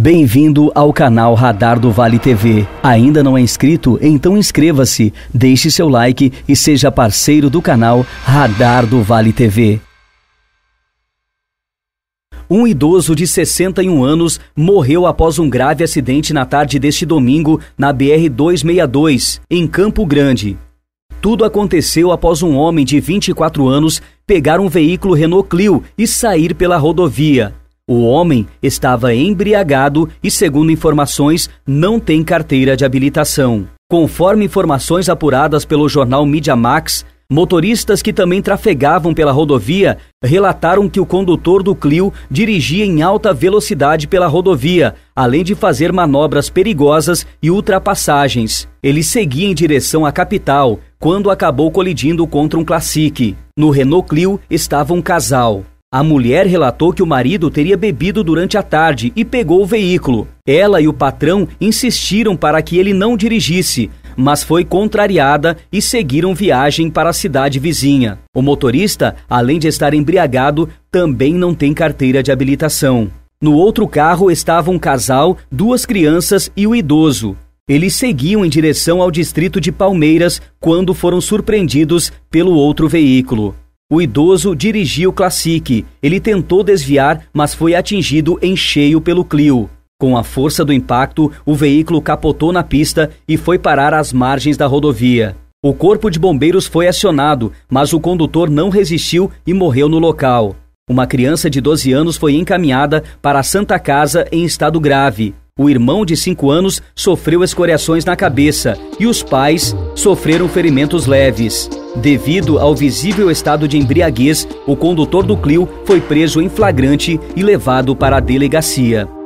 Bem-vindo ao canal Radar do Vale TV. Ainda não é inscrito? Então inscreva-se, deixe seu like e seja parceiro do canal Radar do Vale TV. Um idoso de 61 anos morreu após um grave acidente na tarde deste domingo na BR-262, em Campo Grande. Tudo aconteceu após um homem de 24 anos pegar um veículo Renault Clio e sair pela rodovia. O homem estava embriagado e, segundo informações, não tem carteira de habilitação. Conforme informações apuradas pelo jornal Mídia Max, motoristas que também trafegavam pela rodovia relataram que o condutor do Clio dirigia em alta velocidade pela rodovia, além de fazer manobras perigosas e ultrapassagens. Ele seguia em direção à capital, quando acabou colidindo contra um Classic. No Renault Clio estava um casal. A mulher relatou que o marido teria bebido durante a tarde e pegou o veículo. Ela e o patrão insistiram para que ele não dirigisse, mas foi contrariada e seguiram viagem para a cidade vizinha. O motorista, além de estar embriagado, também não tem carteira de habilitação. No outro carro estava um casal, 2 crianças e o idoso. Eles seguiam em direção ao distrito de Palmeiras quando foram surpreendidos pelo outro veículo. O idoso dirigia o Classic. Ele tentou desviar, mas foi atingido em cheio pelo Clio. Com a força do impacto, o veículo capotou na pista e foi parar às margens da rodovia. O corpo de bombeiros foi acionado, mas o condutor não resistiu e morreu no local. Uma criança de 12 anos foi encaminhada para a Santa Casa em estado grave. O irmão de 5 anos sofreu escoriações na cabeça e os pais sofreram ferimentos leves. Devido ao visível estado de embriaguez, o condutor do Clio foi preso em flagrante e levado para a delegacia.